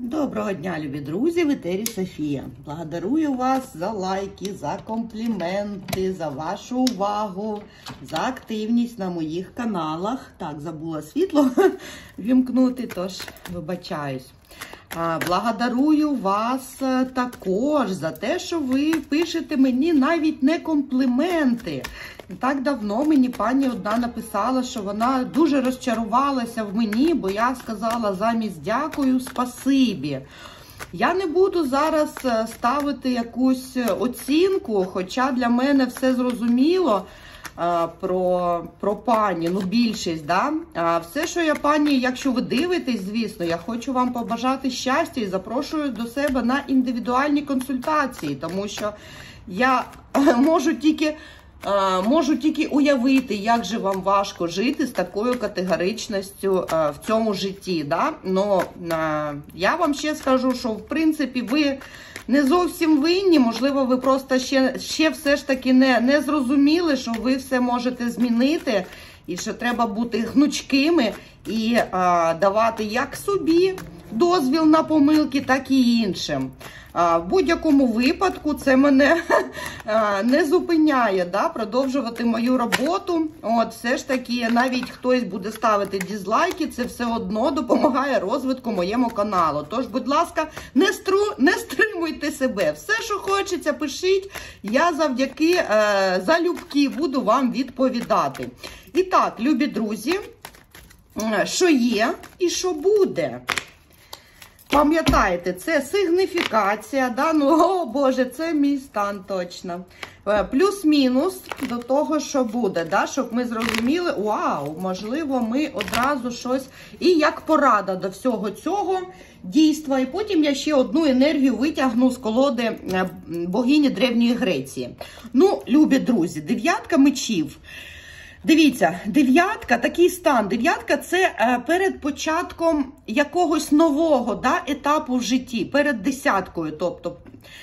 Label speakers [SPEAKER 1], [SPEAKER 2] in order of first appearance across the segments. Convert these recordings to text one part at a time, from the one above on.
[SPEAKER 1] Доброго дня, любі друзі, в етері Софія. Благодарую вас за лайки, за компліменти, за вашу увагу, за активність на моїх каналах. Так, забула світло вімкнути, тож вибачаюсь. Благодарую вас також за те, що ви пишете мені навіть не компліменти. Так давно мені пані одна написала, що вона дуже розчарувалася в мені, бо я сказала замість дякую, спасибі. Я не буду зараз ставити якусь оцінку, хоча для мене все зрозуміло про пані, ну більшість, да? Все, що я пані, якщо ви дивитесь, звісно, я хочу вам побажати щастя і запрошую до себе на індивідуальні консультації, тому що я можу тільки уявити, як же вам важко жити з такою категоричністю в цьому житті. Да? Но я вам ще скажу, що в принципі ви не зовсім винні, можливо, ви просто ще все ж таки не зрозуміли, що ви все можете змінити, і що треба бути гнучкими і давати як собі дозвіл на помилки, так і іншим. В будь-якому випадку це мене не зупиняє, да, продовжувати мою роботу. От, все ж таки, навіть хтось буде ставити дизлайки, це все одно допомагає розвитку моєму каналу. Тож, будь ласка, не стримуйте себе. Все, що хочеться, пишіть. Я завдяки залюбки буду вам відповідати. І так, любі друзі, що є і що буде. Пам'ятаєте, це сигніфікація, да? Ну, о Боже, це мій стан точно. Плюс-мінус до того, що буде, да? Щоб ми зрозуміли, вау, можливо, ми одразу щось, і як порада до всього цього дійства. І потім я ще одну енергію витягну з колоди богині Древньої Греції. Ну, любі друзі, дев'ятка мечів. Дивіться, дев'ятка, такий стан. Дев'ятка – це перед початком якогось нового, да, етапу в житті, перед десяткою. Тобто,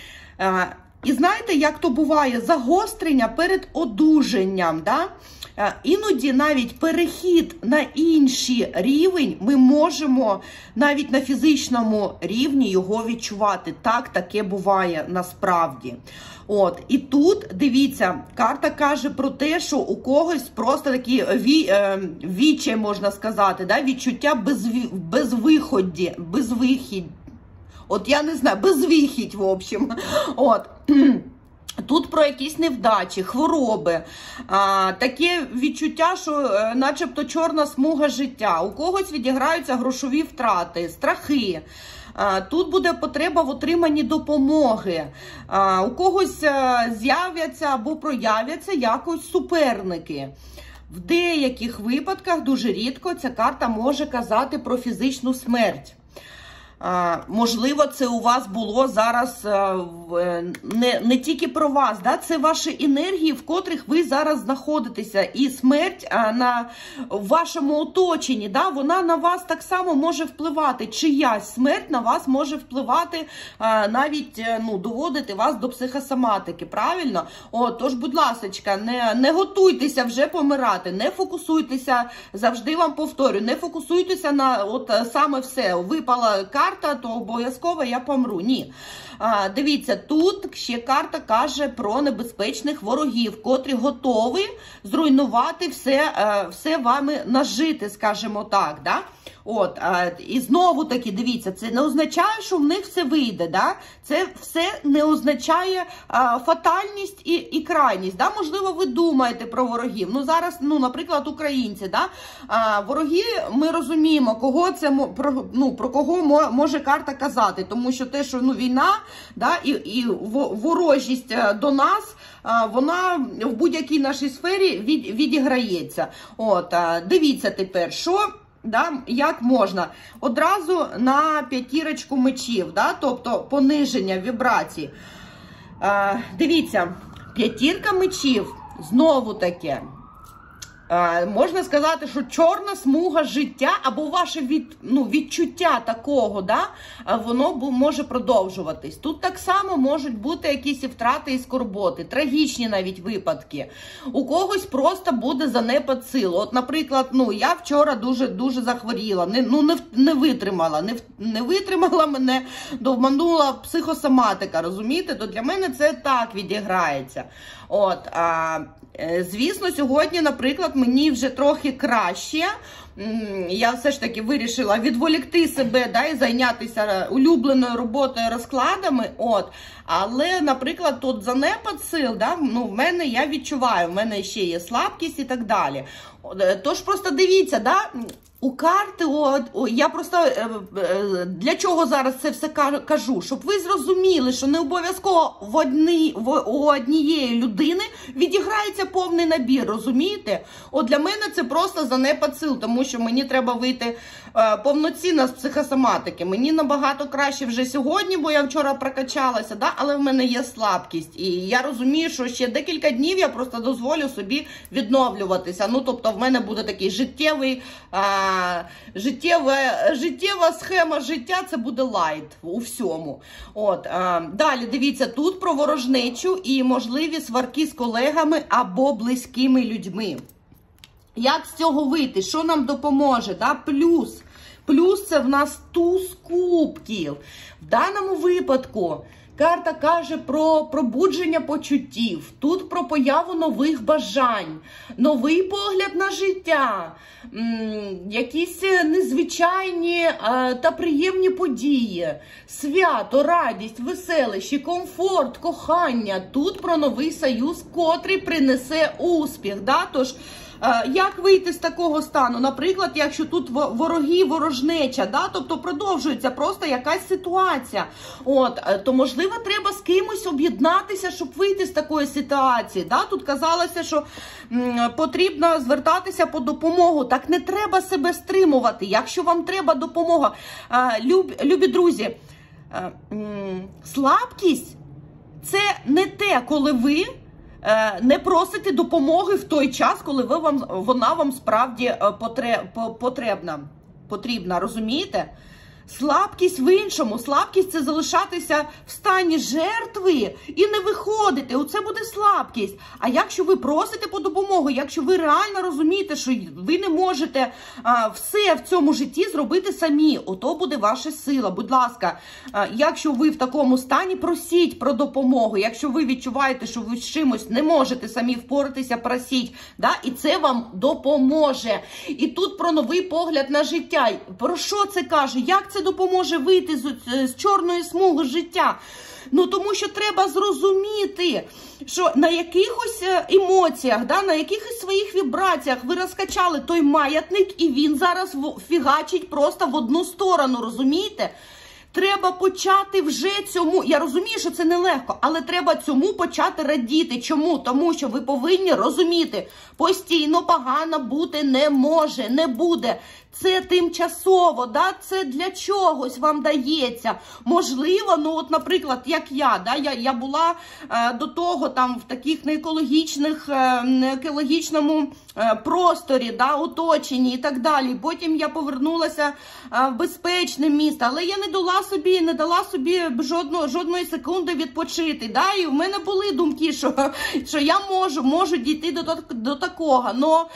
[SPEAKER 1] і знаєте, як то буває, загострення перед одужанням. Да? Іноді навіть перехід на інший рівень ми можемо навіть на фізичному рівні його відчувати. Так, таке буває насправді. От, і тут, дивіться, карта каже про те, що у когось просто такі відчай, можна сказати, да? Відчуття безвихідь. От я не знаю, безвихідь, в общем. От. Тут про якісь невдачі, хвороби, таке відчуття, що начебто чорна смуга життя. У когось відіграються грошові втрати, страхи. Тут буде потреба в отриманні допомоги. У когось з'являться або проявляться якось суперники. В деяких випадках, дуже рідко, ця карта може казати про фізичну смерть. Можливо, це у вас було зараз не тільки про вас, да? Це ваші енергії, в котрих ви зараз знаходитеся. І смерть в вашому оточенні, да? Вона на вас так само може впливати. Чиясь смерть на вас може впливати, навіть доводити вас до психосоматики, правильно? Тож, будь ласочка, не готуйтеся вже помирати, не фокусуйтеся, завжди вам повторю, не фокусуйтеся на саме все, випала карта, то обов'язково я помру. Ні. Дивіться, тут ще карта каже про небезпечних ворогів, котрі готові зруйнувати все вами нажити, скажімо так. Да? От, і знову таки, дивіться, це не означає, що в них все вийде, да? Це все не означає фатальність і крайність, да? Можливо, ви думаєте про ворогів, ну зараз, наприклад, українці, да? Вороги, ми розуміємо, про кого може карта казати, тому що те, що війна, да? і ворожість до нас, вона в будь-якій нашій сфері відіграється. От, дивіться тепер, що... Да, як можна? Одразу на п'ятірочку мечів, да? Тобто пониження вібрацій. Дивіться, п'ятірка мечів, знову таке. Можна сказати, що чорна смуга життя або ваше відчуття такого, да, воно може продовжуватись. Тут так само можуть бути якісь і втрати, і скорботи, трагічні навіть випадки. У когось просто буде занепад сил. От, наприклад, я вчора дуже захворіла, не витримала мене, доманула психосоматика, розумієте? То для мене це так відіграється. От, звісно, сьогодні, наприклад, мені вже трохи краще. Я все ж таки вирішила відволікти себе, да, і зайнятися улюбленою роботою, розкладами. От. Але, наприклад, тут занепад сил, да, в мене, я відчуваю, в мене ще є слабкість і так далі. Тож просто дивіться, да, у карти, я просто для чого зараз це все кажу? Щоб ви зрозуміли, що не обов'язково у однієї людини відіграється повний набір, розумієте? От для мене це просто занепад сил, тому що мені треба вийти повноцінно з психосоматики. Мені набагато краще вже сьогодні, бо я вчора прокачалася, да? Але в мене є слабкість. І я розумію, що ще декілька днів я просто дозволю собі відновлюватися. Тобто в мене буде такий життєва схема життя, це буде лайт у всьому. От, далі, дивіться, тут про ворожнечу і можливі сварки з колегами або близькими людьми. Як з цього вийти? Що нам допоможе? Да? Плюс це в нас туз кубків. В даному випадку карта каже про пробудження почуттів, тут про появу нових бажань, новий погляд на життя, якісь незвичайні та приємні події, свято, радість, веселощі, комфорт, кохання. Тут про новий союз, котрий принесе успіх. Да? Тож, як вийти з такого стану? Наприклад, якщо тут вороги, ворожнеча, да? Тобто продовжується просто якась ситуація, то, можливо, треба з кимось об'єднатися, щоб вийти з такої ситуації. Да? Тут казалося, що потрібно звертатися по допомогу. Так не треба себе стримувати, якщо вам треба допомога. Любі друзі, слабкість – це не те, коли ви не просите допомоги в той час, коли вона вам справді потрібна, розумієте? Слабкість в іншому. Слабкість – це залишатися в стані жертви і не виходити. Оце буде слабкість. А якщо ви просите по допомогу, якщо ви реально розумієте, що ви не можете все в цьому житті зробити самі, ото буде ваша сила. Будь ласка, якщо ви в такому стані, просіть про допомогу. Якщо ви відчуваєте, що ви з чимось не можете самі впоратися, просіть. Да? І це вам допоможе. І тут про новий погляд на життя. Про що це каже? Як це допоможе вийти з чорної смуги життя? Тому що треба зрозуміти, що на якихось емоціях, да, на якихось своїх вібраціях ви розкачали той маятник, і він зараз фігачить просто в одну сторону, розумієте? Треба почати вже цьому, я розумію, що це нелегко, але треба цьому почати радіти. Чому? Тому що ви повинні розуміти, постійно погано бути не може, не буде. Це тимчасово, да? Це для чогось вам дається. Можливо, наприклад, як я була до того там в таких неекологічному просторі, да, оточенні і так далі. Потім я повернулася в безпечне місто, але я не дала собі жодної секунди відпочити. Да? І в мене були думки, що я можу дійти до такого. Но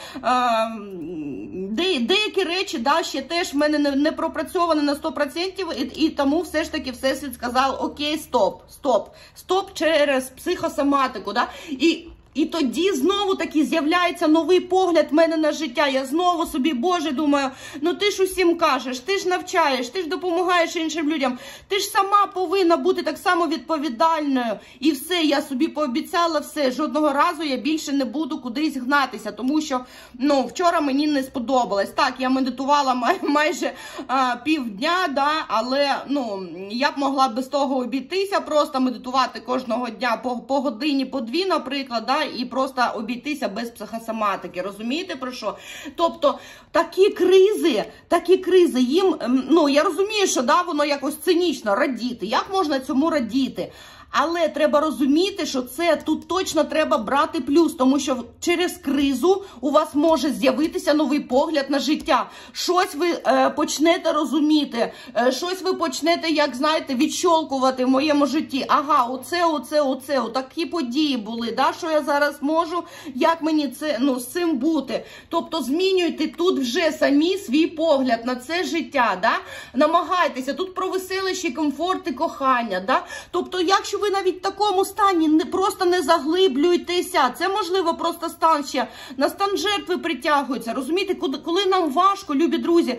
[SPEAKER 1] деякі речі, да, ще теж в мене не пропрацьовані на 100%, і тому все ж таки Всесвіт сказав: окей, стоп через психосоматику. Да? І тоді знову-таки з'являється новий погляд в мене на життя. Я знову собі, Боже, думаю, ти ж усім кажеш, ти ж навчаєш, ти ж допомагаєш іншим людям, ти ж сама повинна бути так само відповідальною. І все, я собі пообіцяла все, жодного разу я більше не буду кудись гнатися, тому що, вчора мені не сподобалось. Так, я медитувала майже півдня, да, але, я б могла без того обійтися, просто медитувати кожного дня по годині, по дві, наприклад, да, і просто обійтися без психосоматики. Розумієте про що? Тобто такі кризи їм, я розумію, що да, воно якось цинічно радіти. Як можна цьому радіти? Але треба розуміти, що це тут точно треба брати плюс, тому що через кризу у вас може з'явитися новий погляд на життя. Щось ви почнете розуміти, щось ви почнете, як знаєте, відщолкувати в моєму житті. Ага, оце, такі події були, да, що я зараз можу, як мені це, з цим бути. Тобто змінюйте тут вже самі свій погляд на це життя, да? Намагайтеся, тут про веселищі, комфорт і кохання, да? Тобто, якщо ви навіть в такому стані, просто не заглиблюйтеся, це можливо просто стан ще, на стан жертви притягується, розумієте, коли нам важко, любі друзі,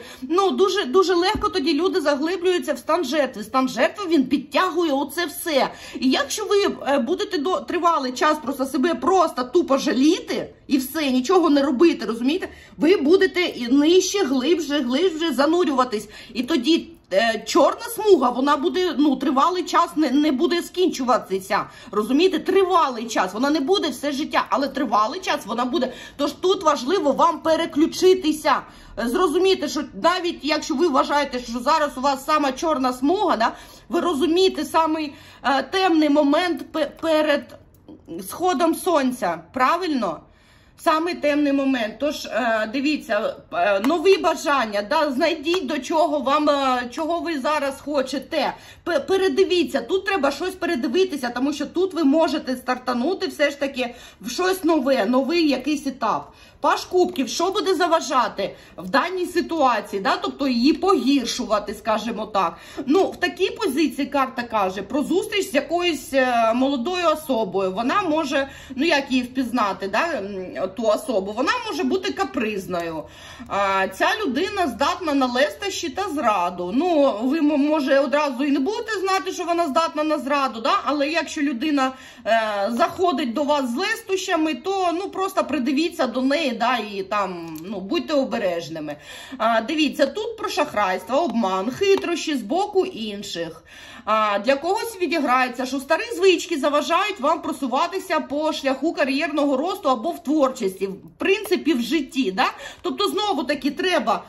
[SPEAKER 1] дуже легко тоді люди заглиблюються в стан жертви. Стан жертви, він підтягує оце все. І якщо ви будете тривалий час просто себе тупо жаліти і все, нічого не робити, розумієте, ви будете нижче, глибше занурюватись. І тоді чорна смуга, вона буде, тривалий час не буде скінчуватися, розумієте, тривалий час, вона не буде все життя, але тривалий час вона буде, тож тут важливо вам переключитися, зрозуміти, що навіть якщо ви вважаєте, що зараз у вас сама чорна смуга, да, ви розумієте самий темний момент перед сходом сонця, правильно? Саме темний момент. Тож, дивіться, нові бажання, да, знайдіть до чого вам, чого ви зараз хочете. Передивіться, тут треба щось передивитися, тому що тут ви можете стартанути все ж таки в щось нове, новий якийсь етап. Паж кубків, що буде заважати в даній ситуації, да? Тобто її погіршувати, скажімо так. В такій позиції карта каже про зустріч з якоюсь молодою особою. Вона може, як її впізнати, да? Ту особу, вона може бути капризною. Ця людина здатна на лестощі та зраду. Ви, може, одразу і не будете знати, що вона здатна на зраду, да? Але якщо людина заходить до вас з лестощами, то просто придивіться до неї, да, і там, будьте обережними. Дивіться, тут про шахрайство, обман, хитрощі з боку інших. Для когось відіграється, що старі звички заважають вам просуватися по шляху кар'єрного росту або в творчості, в принципі, в житті. Да? Тобто, знову-таки, треба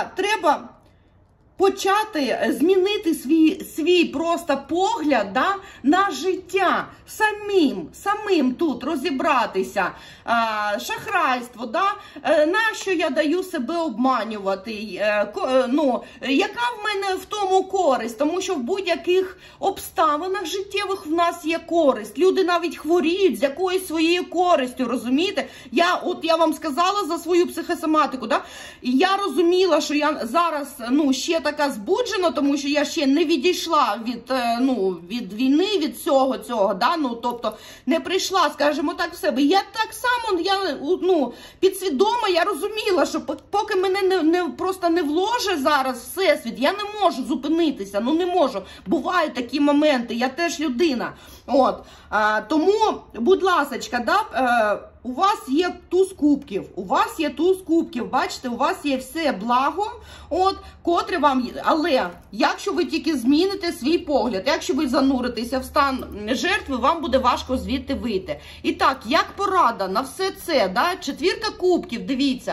[SPEAKER 1] почати змінити свій просто погляд, да, на життя, самим тут розібратися. Шахрайство, да, нащо я даю себе обманювати, яка в мене в тому користь, тому що в будь-яких обставинах життєвих в нас є користь. Люди навіть хворіють з якоюсь своєю користю, розумієте? Я вам сказала за свою психосоматику, да? І я розуміла, що я зараз, ще така збуджена, тому що я ще не відійшла від війни, від всього цього, да? Тобто не прийшла, скажімо так, в себе. Я так само, підсвідомо, я розуміла, що поки мене просто не вложить зараз всесвіт, я не можу зупинитися, не можу. Бувають такі моменти, я теж людина. Тому, будь ласочка, да, у вас є туз кубків, бачите, у вас є все благо, котре вам, але якщо ви тільки зміните свій погляд, якщо ви зануритеся в стан жертви, вам буде важко звідти вийти. І так, як порада на все це, да, четвірка кубків, дивіться,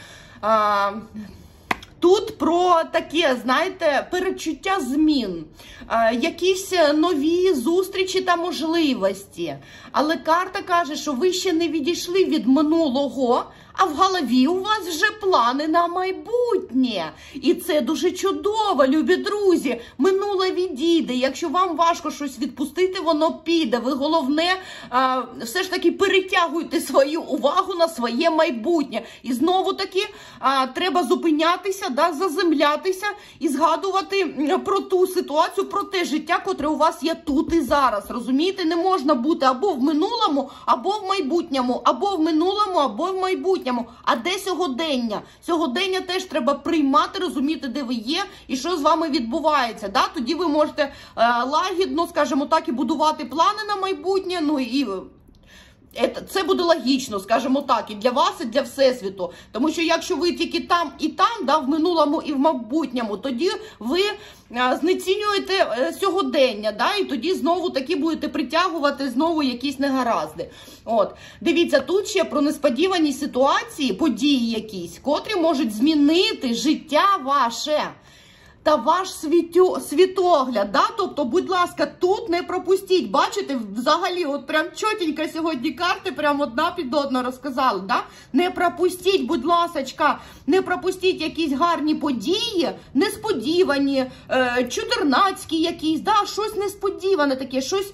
[SPEAKER 1] тут про таке, знаєте, передчуття змін, якісь нові зустрічі та можливості. Але карта каже, що ви ще не відійшли від минулого, а в голові у вас вже плани на майбутнє. І це дуже чудово, любі друзі. Минуле відійде. Якщо вам важко щось відпустити, воно піде. Ви, головне, все ж таки перетягуйте свою увагу на своє майбутнє. І знову-таки треба зупинятися, да, заземлятися і згадувати про ту ситуацію, про те життя, котре у вас є тут і зараз. Розумієте? Не можна бути або в минулому, або в майбутньому, або в минулому, або в майбутньому. А де сьогодення? Сьогодення теж треба приймати, розуміти, де ви є і що з вами відбувається. Да? Тоді ви можете лагідно, скажімо так, і будувати плани на майбутнє, і це буде логічно, скажімо так, і для вас, і для Всесвіту. Тому що якщо ви тільки там і там, да, в минулому і в майбутньому, тоді ви знецінюєте сьогодення, да, і тоді знову таки будете притягувати знову якісь негаразди. Дивіться, тут ще про несподівані ситуації, події якісь, котрі можуть змінити життя ваше. та ваш світогляд, да? Тобто, будь ласка, тут не пропустіть, бачите, взагалі, от прям чотенько сьогодні карти, прям одна під одну розказали, да? Не пропустіть, будь ласочка, не пропустіть якісь гарні події, несподівані, чудернацькі якісь, да? Щось несподіване таке, щось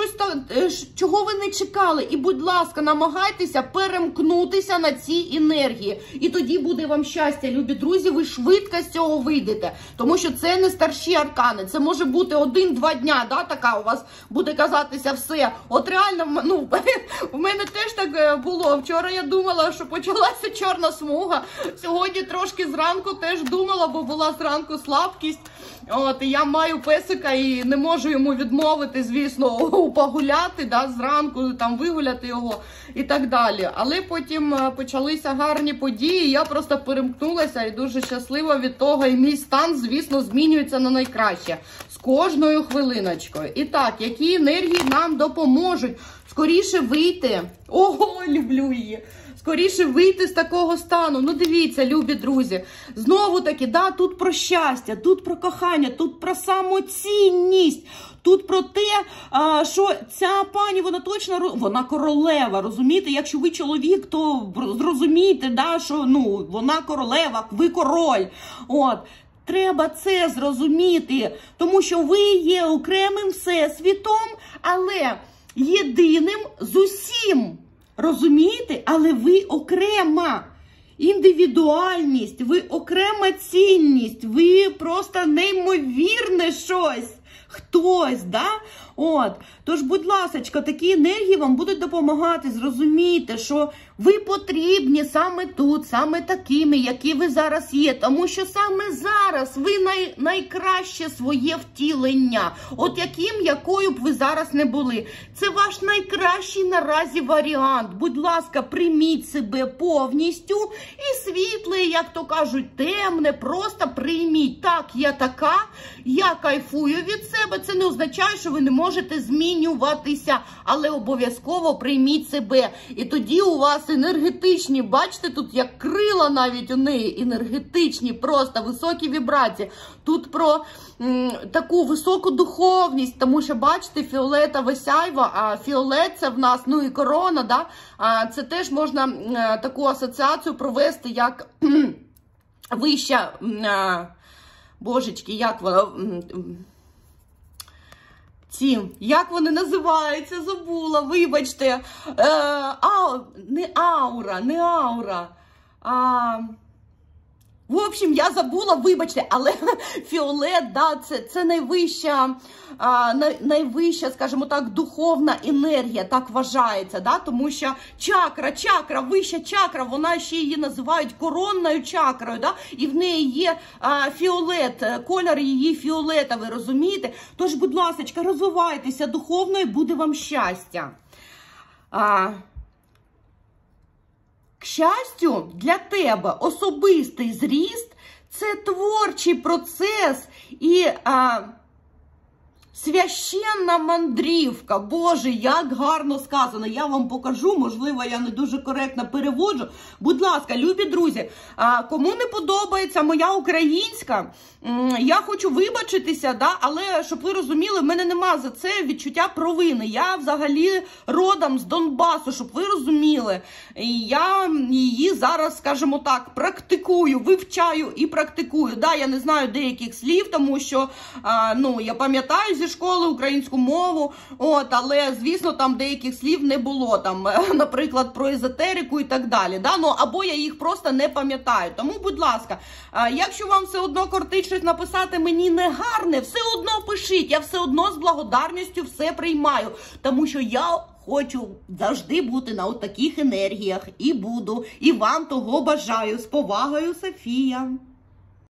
[SPEAKER 1] чого ви не чекали, і, будь ласка, намагайтеся перемкнутися на ці енергії, і тоді буде вам щастя, любі друзі, ви швидко з цього вийдете, тому що це не старші аркани, це може бути 1-2 дня, да, така у вас буде казатися все. От реально, ну, у мене теж так було. Вчора я думала, що почалася чорна смуга, сьогодні трошки зранку теж думала, бо була зранку слабкість. От, і я маю песика і не можу йому відмовити, звісно, погуляти, да, зранку, там, вигуляти його і так далі. Але потім почалися гарні події, я просто перемкнулася і дуже щаслива від того, і мій стан, звісно, змінюється на найкраще. З кожною хвилиночкою. І так, які енергії нам допоможуть скоріше вийти? Ого, люблю її! Скоріше вийти з такого стану. Ну, дивіться, любі друзі. Знову-таки, да, тут про щастя, тут про кохання, тут про самоцінність, тут про те, що ця пані, вона точно, вона королева, розумієте? Якщо ви чоловік, то зрозумійте, да, що, ну, вона королева, ви король. От. Треба це зрозуміти, тому що ви є окремим всесвітом, але єдиним з усім. Розумієте? Але ви окрема індивідуальність, ви окрема цінність, ви просто неймовірне щось. Хтось, да? От. Тож, будь ласочка, такі енергії вам будуть допомагати зрозуміти, що ви потрібні саме тут, саме такими, які ви зараз є. Тому що саме зараз ви найкраще своє втілення. От якою б ви зараз не були. Це ваш найкращий наразі варіант. Будь ласка, прийміть себе повністю і світле, як то кажуть, темне, просто прийміть. Так, я така, я кайфую від себе. Це не означає, що ви не можете змінюватися, але обов'язково прийміть себе. І тоді у вас енергетичні, бачите, тут як крила навіть у неї, енергетичні, просто високі вібрації. Тут про таку високу духовність, тому що, бачите, фіолетове сяйво, а фіолет це в нас, ну і корона, да? Це теж можна таку асоціацію провести, як вища, божечки, як вона... Як вони називаються, забула, вибачте, не аура, в общем, я забула, вибачте, але фіолет, да, це найвища, скажімо так, духовна енергія, так вважається, да, тому що чакра, вища чакра, вона ще її називають коронною чакрою, да, і в неї є фіолет, колір її фіолетовий, розумієте? Тож, будь ласочка, розвивайтеся духовно і буде вам щастя. К щастю, для тебе особистий зріст – це творчий процес і священна мандрівка. Боже, як гарно сказано. Я вам покажу, можливо, я не дуже коректно переводжу. Будь ласка, любі друзі, кому не подобається моя українська, я хочу вибачитися, да, але, щоб ви розуміли, в мене нема за це відчуття провини. Я взагалі родом з Донбасу, щоб ви розуміли. І я її зараз, скажімо так, практикую, вивчаю і практикую. Да, я не знаю деяких слів, тому що, ну, я пам'ятаю зі школи українську мову, от, але, звісно, там деяких слів не було, там, наприклад, про езотерику і так далі, да, ну, або я їх просто не пам'ятаю. Тому, будь ласка, якщо вам все одно кортить щось написати мені негарне, все одно пишіть, я все одно з благодарністю все приймаю, тому що я хочу завжди бути на от таких енергіях і буду, і вам того бажаю. З повагою, Софія.